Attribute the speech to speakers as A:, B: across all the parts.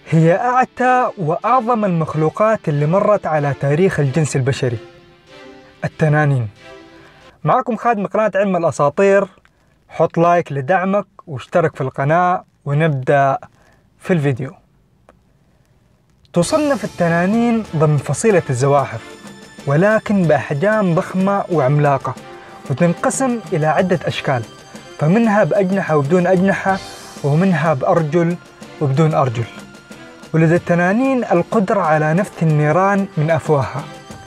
A: هي أعتى وأعظم المخلوقات اللي مرت على تاريخ الجنس البشري، التنانين. معكم خادم قناة علم الأساطير. حط لايك لدعمك واشترك في القناة ونبدأ في الفيديو. تصنف التنانين ضمن فصيلة الزواحف، ولكن بأحجام ضخمة وعملاقة، وتنقسم إلى عدة أشكال، فمنها بأجنحة وبدون أجنحة، ومنها بأرجل وبدون أرجل. ولدى التنانين القدرة على نفث النيران من أفواهها.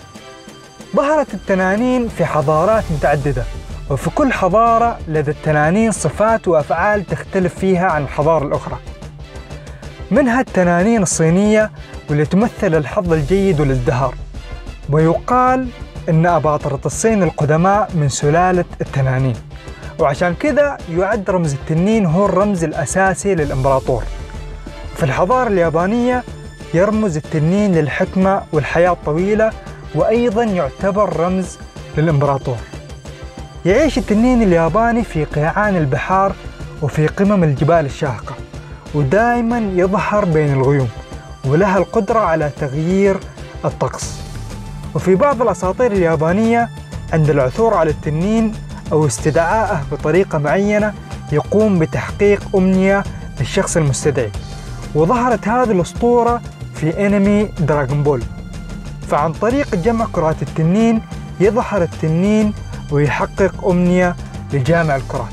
A: ظهرت التنانين في حضارات متعددة، وفي كل حضارة لدى التنانين صفات وأفعال تختلف فيها عن الحضارة الأخرى. منها التنانين الصينية واللي تمثل الحظ الجيد والازدهار، ويقال أن أباطرة الصين القدماء من سلالة التنانين، وعشان كذا يعد رمز التنين هو الرمز الأساسي للإمبراطور. في الحضارة اليابانية يرمز التنين للحكمة والحياة الطويلة، وأيضا يعتبر رمز للإمبراطور. يعيش التنين الياباني في قيعان البحار وفي قمم الجبال الشاهقة، ودائما يظهر بين الغيوم، ولها القدرة على تغيير الطقس. وفي بعض الأساطير اليابانية عند العثور على التنين أو استدعائه بطريقة معينة يقوم بتحقيق أمنية للشخص المستدعي. وظهرت هذه الأسطورة في أنمي دراغون بول، فعن طريق جمع كرات التنين يظهر التنين ويحقق أمنية لجامع الكرات.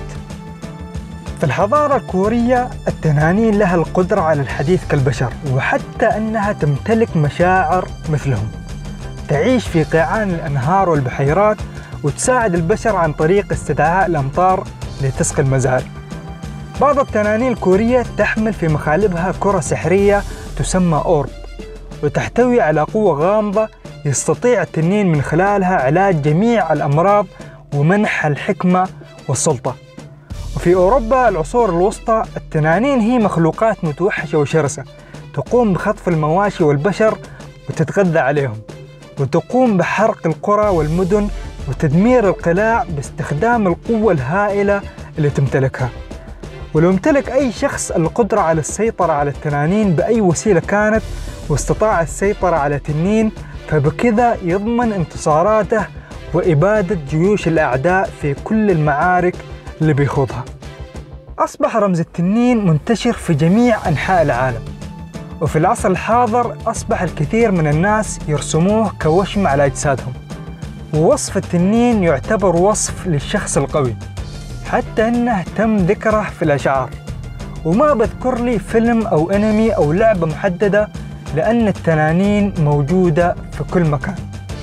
A: في الحضارة الكورية التنانين لها القدرة على الحديث كالبشر، وحتى أنها تمتلك مشاعر مثلهم. تعيش في قيعان الأنهار والبحيرات، وتساعد البشر عن طريق استدعاء الأمطار لتسقي المزارع. بعض التنانين الكورية تحمل في مخالبها كرة سحرية تسمى أورب، وتحتوي على قوة غامضة يستطيع التنين من خلالها علاج جميع الأمراض ومنح الحكمة والسلطة. وفي أوروبا العصور الوسطى التنانين هي مخلوقات متوحشة وشرسة، تقوم بخطف المواشي والبشر وتتغذى عليهم، وتقوم بحرق القرى والمدن وتدمير القلاع باستخدام القوة الهائلة اللي تمتلكها. ولو امتلك أي شخص القدرة على السيطرة على التنانين بأي وسيلة كانت، واستطاع السيطرة على تنين، فبكذا يضمن انتصاراته وإبادة جيوش الأعداء في كل المعارك اللي بيخوضها. أصبح رمز التنين منتشر في جميع أنحاء العالم، وفي العصر الحاضر أصبح الكثير من الناس يرسموه كوشم على أجسادهم. ووصف التنين يعتبر وصف للشخص القوي، حتى أنه تم ذكره في الأشعار. وما بذكر لي فيلم أو أنمي أو لعبة محددة، لأن التنانين موجودة في كل مكان.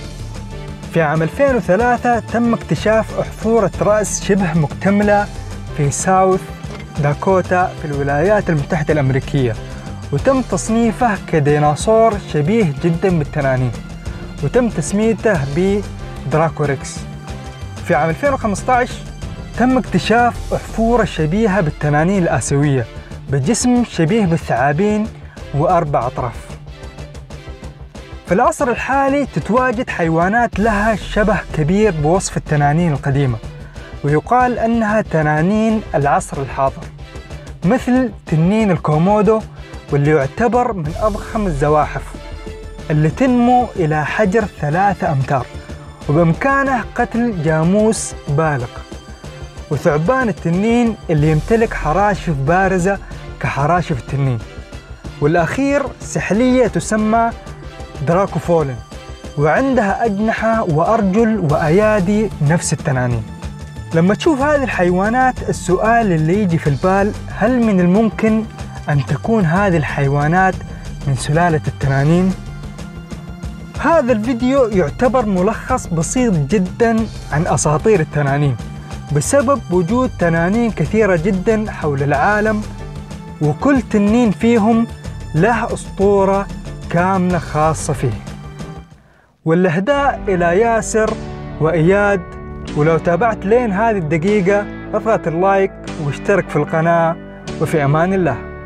A: في عام 2003 تم اكتشاف أحفورة رأس شبه مكتملة في ساوث داكوتا في الولايات المتحدة الأمريكية، وتم تصنيفه كديناصور شبيه جدا بالتنانين، وتم تسميته بدراكوريكس. في عام 2015 تم اكتشاف أحفورة شبيهة بالتنانين الآسيوية بجسم شبيه بالثعابين وأربع أطراف. في العصر الحالي تتواجد حيوانات لها شبه كبير بوصف التنانين القديمة، ويقال أنها تنانين العصر الحاضر، مثل تنين الكومودو، واللي يعتبر من أضخم الزواحف اللي تنمو إلى حجر 3 أمتار، وبإمكانه قتل جاموس بالغ. وثعبان التنين اللي يمتلك حراشف بارزة كحراشف التنين. والأخير سحلية تسمى دراكوفولين، وعندها أجنحة وأرجل وأيادي نفس التنانين. لما تشوف هذه الحيوانات السؤال اللي يجي في البال، هل من الممكن أن تكون هذه الحيوانات من سلالة التنانين؟ هذا الفيديو يعتبر ملخص بسيط جدا عن أساطير التنانين، بسبب وجود تنانين كثيرة جدا حول العالم، وكل تنين فيهم له أسطورة كاملة خاصة فيه. والإهداء إلى ياسر وإياد. ولو تابعت لين هذه الدقيقة اضغط اللايك واشترك في القناة، وفي أمان الله.